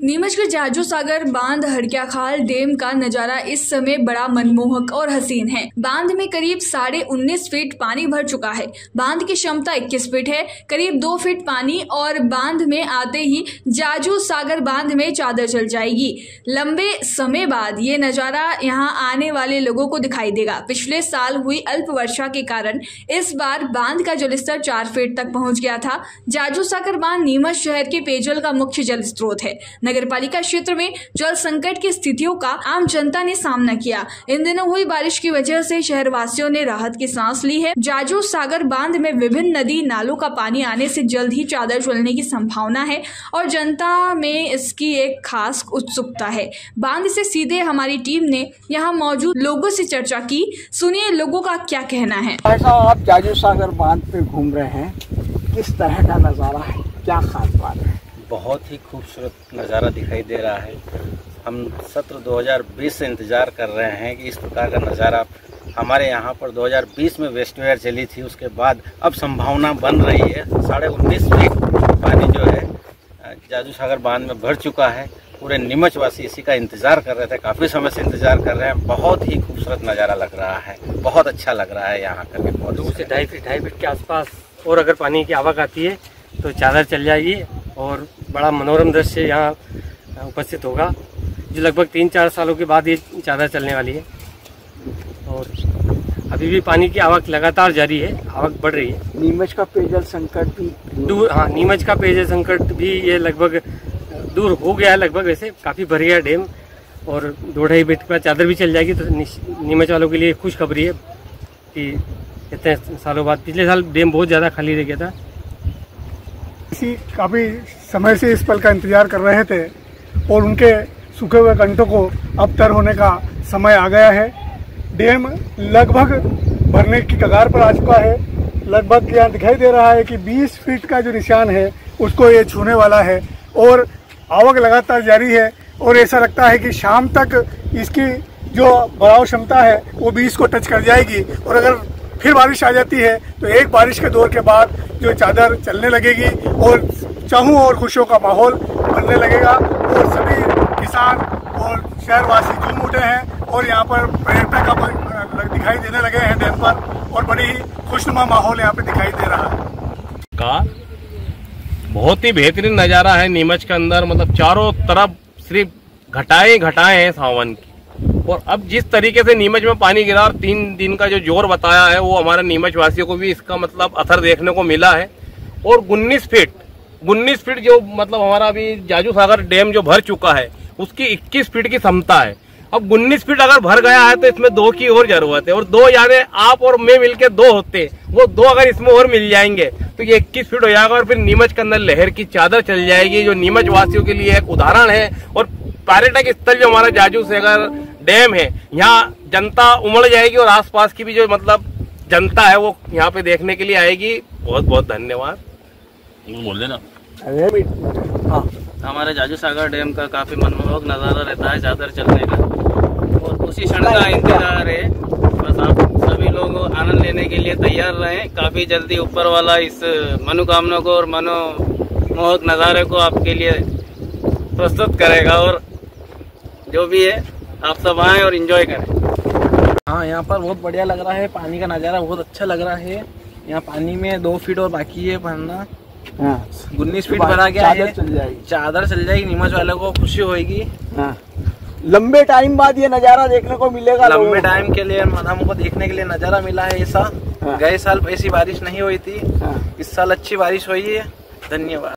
नीमच के जाजू सागर बांध हड़किया खाल डैम का नजारा इस समय बड़ा मनमोहक और हसीन है। बांध में करीब 19.5 फीट पानी भर चुका है। बांध की क्षमता 21 फीट है। करीब 2 फीट पानी और बांध में आते ही जाजू सागर बांध में चादर चल जाएगी। लंबे समय बाद ये नजारा यहाँ आने वाले लोगों को दिखाई देगा। पिछले साल हुई अल्प वर्षा के कारण इस बार बांध का जलस्तर 4 फीट तक पहुँच गया था। जाजू सागर बांध नीमच शहर के पेयजल का मुख्य जल स्रोत है। नगरपालिका क्षेत्र में जल संकट की स्थितियों का आम जनता ने सामना किया। इन दिनों हुई बारिश की वजह से शहरवासियों ने राहत की सांस ली है। जाजू सागर बांध में विभिन्न नदी नालों का पानी आने से जल्द ही चादर चलने की संभावना है और जनता में इसकी एक खास उत्सुकता है। बांध से सीधे हमारी टीम ने यहाँ मौजूद लोगों से चर्चा की। सुनिए लोगों का क्या कहना है। ऐसा आप जाजू सागर बांध पे घूम रहे हैं, किस तरह का नज़ारा है, क्या खास बात है? बहुत ही खूबसूरत नज़ारा दिखाई दे रहा है। हम सत्र 2020 से इंतज़ार कर रहे हैं कि इस प्रकार का नज़ारा हमारे यहाँ पर 2020 में वेस्टवेयर चली थी। उसके बाद अब संभावना बन रही है। 19.5 फीट पानी जो है जाजू सागर बांध में भर चुका है। पूरे नीमच वासी इसी का इंतज़ार कर रहे थे, काफ़ी समय से इंतज़ार कर रहे हैं। बहुत ही खूबसूरत नज़ारा लग रहा है, बहुत अच्छा लग रहा है यहाँ करके। बहुत दूर से 2.5 फीट के आसपास और अगर पानी की आवक आती है तो चादर चल जाएगी और बड़ा मनोरम दृश्य यहाँ उपस्थित होगा, जो लगभग 3-4 सालों के बाद ये चादर चलने वाली है। और अभी भी पानी की आवक लगातार जारी है, आवक बढ़ रही है। नीमच का पेयजल संकट भी दूर, हाँ, नीमच का पेयजल संकट भी ये लगभग दूर हो गया है। लगभग वैसे काफ़ी भर गया डैम और 2-2.5 फीट का चादर भी चल जाएगी। तो नीमच वालों के लिए खुशखबरी है कि इतने सालों बाद, पिछले साल डैम बहुत ज़्यादा खाली रह गया था। काफ़ी समय से इस पल का इंतजार कर रहे थे और उनके सूखे हुए कंठों को अब तर होने का समय आ गया है। डैम लगभग भरने की कगार पर आ चुका है। लगभग यहाँ दिखाई दे रहा है कि 20 फीट का जो निशान है उसको ये छूने वाला है और आवक लगातार जारी है। और ऐसा लगता है कि शाम तक इसकी जो भराव क्षमता है वो 20 को टच कर जाएगी। और अगर फिर बारिश आ जाती है तो एक बारिश के दौर के बाद जो चादर चलने लगेगी और चाहूं और खुशियों का माहौल बनने लगेगा। और सभी किसान और शहरवासी झूम उठे हैं और यहाँ पर पर्यटक दिखाई देने लगे हैं डैम पर और बड़ी ही खुशनुमा माहौल यहाँ पे दिखाई दे रहा है। बहुत ही बेहतरीन नज़ारा है नीमच के अंदर। मतलब चारों तरफ सिर्फ घटाएं हैं सावन की। और अब जिस तरीके से नीमच में पानी गिरा और 3 दिन का जो जोर बताया है वो हमारे नीमच वासियों को भी इसका मतलब असर देखने को मिला है। और 19 फीट जो मतलब हमारा अभी जाजू सागर डैम जो भर चुका है उसकी 21 फीट की क्षमता है। अब 19 फीट अगर भर गया है तो इसमें 2 की और जरूरत है। और 2 यानी आप और मैं मिलके 2 होते, वो 2 अगर इसमें और मिल जाएंगे तो ये 21 फीट हो जाएगा। और फिर नीमच के अंदर लहर की चादर चल जाएगी, जो नीमच वासियों के लिए एक उदाहरण है। और पर्यटक स्थल जो हमारा जाजू सागर डैम है, यहाँ जनता उमड़ जाएगी और आसपास की भी जो मतलब जनता है वो यहाँ पे देखने के लिए आएगी। बहुत बहुत धन्यवाद। बोल देना। हाँ, हमारे जाजू सागर डैम का काफी मनमोहक नज़ारा रहता है चादर चलने का और उसी क्षण का इंतजार है। बस आप सभी लोग आनंद लेने के लिए तैयार रहें। काफी जल्दी ऊपर वाला इस मनोकामना को और मनोमोहक नज़ारे को आपके लिए प्रस्तुत करेगा। और जो भी है आप सब आएँ और एंजॉय करें। हाँ, यहाँ पर बहुत बढ़िया लग रहा है। पानी का नज़ारा बहुत अच्छा लग रहा है। यहाँ पानी में 2 फीट और बाकी है भरना। 19 फीट भरा गया है। चादर चल जाएगी, नीमच वालों को खुशी होगी। लंबे टाइम बाद ये नज़ारा देखने को मिलेगा। लंबे टाइम के लिए हमको देखने के लिए नज़ारा मिला है ऐसा। गए साल ऐसी बारिश नहीं हुई थी, इस साल अच्छी बारिश हुई है। धन्यवाद।